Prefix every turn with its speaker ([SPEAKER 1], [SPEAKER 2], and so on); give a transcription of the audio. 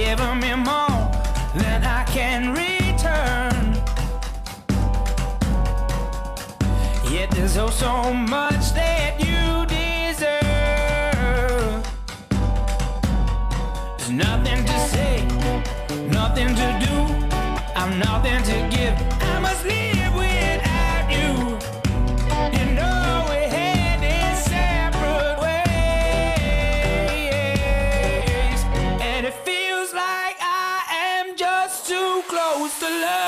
[SPEAKER 1] given me more than I can return. Yet there's oh so much that you deserve. There's nothing to say, nothing to do, I'm nothing to give. I must live without you. You know we had these separate ways, and it feels like I am just too close to love.